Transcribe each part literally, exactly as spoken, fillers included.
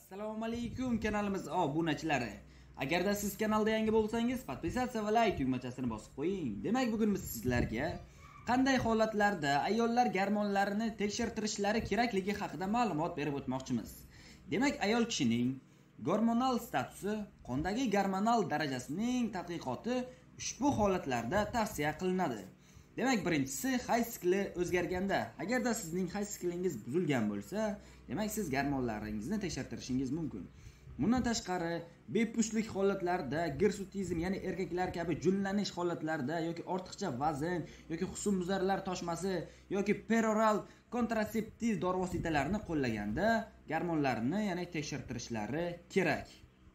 Assalomu alaykum kanalimiz obunachilari. Agarda siz kanalda yangi bo'lsangiz, podpisatsiya va like tugmachasini bosib qo'ying. Demak, bugun biz sizlarga qanday holatlarda ayollar gormonlarini tekshirtirishlari kerakligi haqida ma'lumot berib o'tmoqchimiz. Demak, ayol kishining gormonal statusi, qondagi gormonal darajasining tadqiqoti ushbu holatlarda tavsiya qilinadi. Demak, birinchisi hayz sikli o'zgarganda. Agarda sizning hayz siklingiz buzilgan bo'lsa, demak siz gormonlaringizni tekshirtirishingiz mumkin. Bundan tashqari, bepushtlik holatlarida, girsutizm, ya'ni erkaklar kabi junlanish holatlarida yoki ortiqcha vazn yoki husnbuzarlar toshmasi yoki peroral kontratseptiv dori vositalarini qo'llaganda gormonlarini, ya'ni tekshirtirishlari kerak.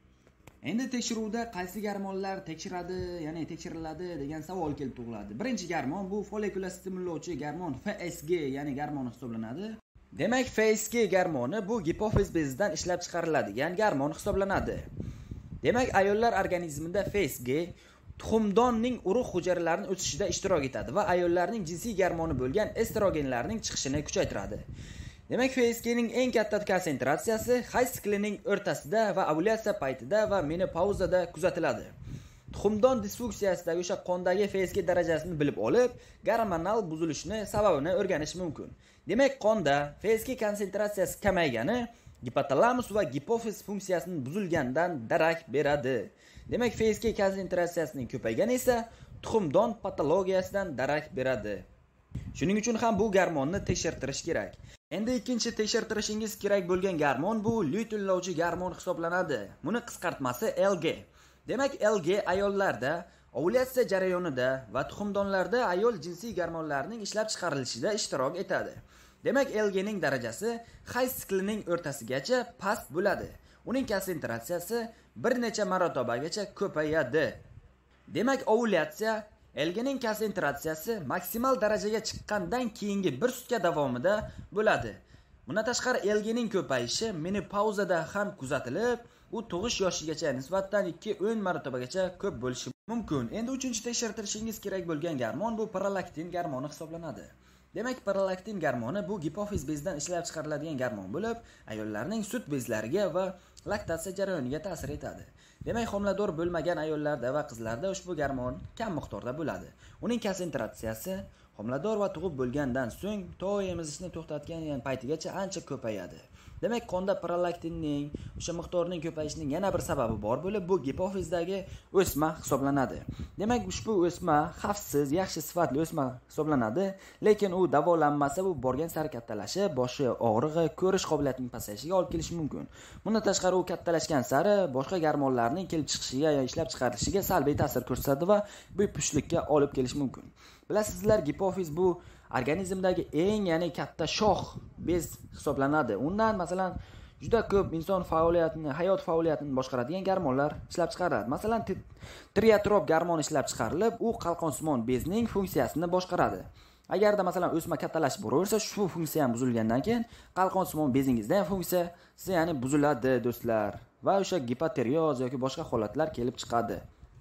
Endi tekshiruvda qaysi gormonlar tekshiradi, ya'ni tekshiriladi degan savol kelib tug'iladi. Birinchi gormon bu follikula stimullovchi gormon F S G, ya'ni gormon hisoblanadi. Demak, F S G gormoni bu gipofiz bezidan ishlab chiqariladigan gormon hisoblanadi. Demak, ayollar organizmida F S G tuxumdonning urug' hujayralarini o'sishida ishtirok etadi va ayollarning jinsiy gormoni bo'lgan estrogenlarning chiqishini kuchaytiradi. Demak, F S G ning eng katta konsentratsiyasi hayz siklining o'rtasida va ovulyatsiya paytida va menopauzada kuzatiladi. Tuxumdon disfunksiyasidagi o'sha qondagi F S G darajasini bilib olib, gormonal buzilishni sababini o'rganish mumkin. Demak, qonda F S G konsentratsiyasi kamaygani gipotalamus va gipofiz funksiyasining buzilganidan darak beradi. Demak, F S G konsentratsiyasining ko'paygani esa tuxumdon patologiyasidan darak beradi. Shuning uchun ham bu gormonni tekshirtirish kerak. Endi ikkinchi tekshirtirishingiz kerak bo'lgan gormon bu luyullovchi gormon hisoblanadi. Buni qisqartmasi L G. Demak, L G ayollarda ovulyatsiya jarayonida va tuxumdonlarda ayol jinsiy gormonlarining ishlab chiqarilishida ishtirok etadi. Demak, L G ning darajasi hayz siklining o'rtasigacha past bo'ladi. Uning konsentratsiyasi bir necha marotobagacha ko'payadi. Demak, ovulyatsiya L G ning konsentratsiyasi maksimal darajaga chiqqandan keyingi bir sutka davomida bo'ladi. Bundan tashqari L G ning ko'payishi menopauzada ham kuzatilib, u tug'ish yoshigacha nisbatan ikki o'n marotobagacha ko'p bo'lishi mumkin. Endi uchinchi tekshirtirishingiz kerak bo'lgan gormon bu prolaktin gormoni hisoblanadi. Demak, prolaktin gormoni bu gipofiz bezidan ishlab chiqariladigan gormon bo'lib, ayollarning sut bezlariga va laktatsiya jarayoniga ta'sir etadi. Demak, homilador bo'lmagan ayollarda va qizlarda ushbu gormon kam miqdorda bo'ladi. Uning konsentratsiyasi homilador va tug'ib bo'lgandan so'ng to emizishni to'xtatgan paytigacha ancha ko'payadi. Demak, qonda prolaktinning o'sha miqdorining ko'payishining yana bir sababi bor bo'lib, bu gipofizdagi o'sma hisoblanadi. Demak, ushbu o'sma xavfsiz, yaxshi sifatli o'sma hisoblanadi, lekin u davolanmasa bu borgan sari kattalashi, boshi og'rig'i, ko'rish qobiliyatining pasayishiga olib kelishi mumkin. Bundan tashqari u kattalashgan sari boshqa gormonlarning kelib chiqishiga yoki ishlab chiqarilishiga salbiy ta'sir ko'rsatadi va bepushtlikka olib kelishi mumkin. Bilasizlar, gipofiz bu organizmdagi eng, ya'ni katta shoh bez hisoblanadi. Undan masalan juda ko'p inson faoliyatini, hayot faoliyatini boshqaradigan gormonlar ishlab chiqariladi. Masalan, tireotrop gormon ishlab chiqarilib, u qalqonsimon bezning funksiyasini boshqaradi. Agarda masalan o'sma kattalashib boraversa, shu funksiya ham buzilgandan keyin qalqonsimon bezingizda ham funksiyasi, ya'ni buziladi do'stlar, va o'sha gipotireoz yoki boshqa holatlar kelib chiqadi.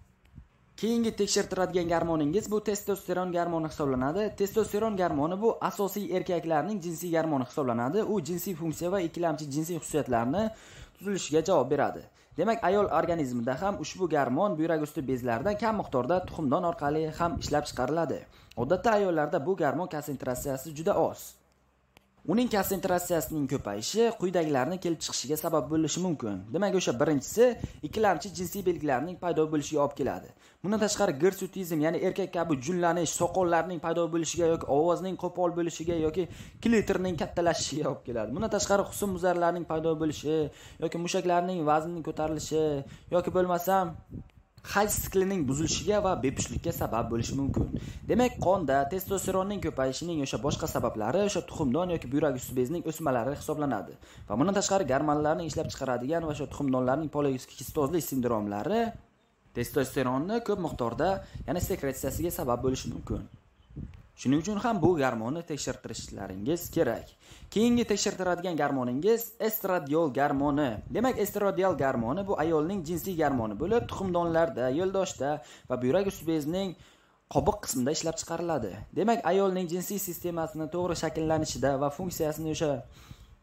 Keyingi tekshirtiradigan gormoningiz bu testosteron gormoni hisoblanadi. Testosteron gormoni bu asosiy erkaklarning jinsiy gormoni hisoblanadi. U jinsiy funksiya va ikkilamchi jinsiy xususiyatlarni tuzilishiga javob beradi. Demak, ayol organizmida ham ushbu gormon buyrak usti bezlaridan kam miqdorda tuxumdon orqali ham ishlab chiqariladi. Odatda ayollarda bu gormon konsentratsiyasi juda oz. Uning konsentratsiyasining ko'payishi quyidagilarni kelib chiqishiga sabab bo'lishi mumkin. Demak, o'sha birinchisi ikkilamchi jinsiy belgilarning paydo bo'lishiga olib keladi. Bundan tashqari girsutizm, ya'ni erkak kabi junlanish, soqollarning paydo bo'lishiga yoki ovozning qo'pol bo'lishiga yoki klitorning kattalashishiga olib keladi. Bundan tashqari husnbuzarlarning paydo bo'lishi yoki mushaklarning vaznining ko'tarilishi yoki bo'lmasam hayz siklining buzilishiga va bepushtlikka sabab bo'lishi mumkin. Demak, qonda testosteronning ko'payishining o'sha boshqa sabablari o'sha tuxumdon yoki buyrak usti bezining o'smalari hisoblanadi. Va bundan tashqari gormonlarning ishlab chiqaradigan va o'sha tuxumdonlarning polikistozlik sindromlari testosteronni ko'p miqdorda, ya'ni sekretsiyasiga sabab bo'lishi mumkin. Shuning uchun ham bu gormonni tekshirtirishlaringiz kerak. Keyingi tekshirtiradigan gormoningiz estradiol gormoni. Demak, estradiol gormoni bu ayolning jinsiy gormoni bo'lib, tuxumdonlarda, yo'ldoshda va buyrak usti bezining qobiq qismida ishlab chiqariladi. Demak, ayolning jinsiy sistemasini to'g'ri shakllanishida va funksiyasini o'sha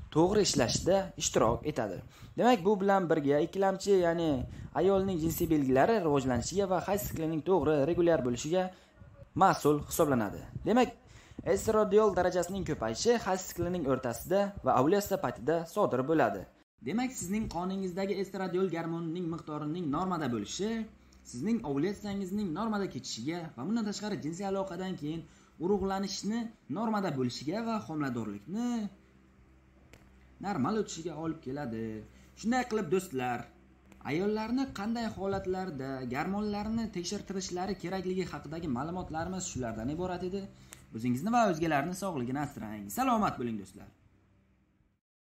to'g'ri ishlashda ishtirok etadi. Demak, bu bilan birga ikkilamchi, ya'ni ayolning jinsiy belgilari rivojlanishiga va hayz siklining to'g'ri, regular bo'lishiga mas'ul hisoblanadi. Demak, estradiol darajasining ko'payishi hayz siklining o'rtasida va ovulyatsiya paytida sodir bo'ladi. Demak, sizning qoningizdagi estradiol gormonining miqdorining normada bo'lishi sizning ovulyatsiyangizning normada kechishiga va bundan tashqari jinsiy aloqadan keyin urug'lanishni normada bo'lishiga va homiladorlikni normal o'tishiga olib keladi. Shunday qilib do'stlar, ayollarni qanday holatlarda gormonlarni tekshirtirishlari kerakligi haqidagi ma'lumotlarimiz shulardan iborat edi. O'zingizni va o'zgalarning sog'ligini asrang. Salomat bo'ling do'stlar.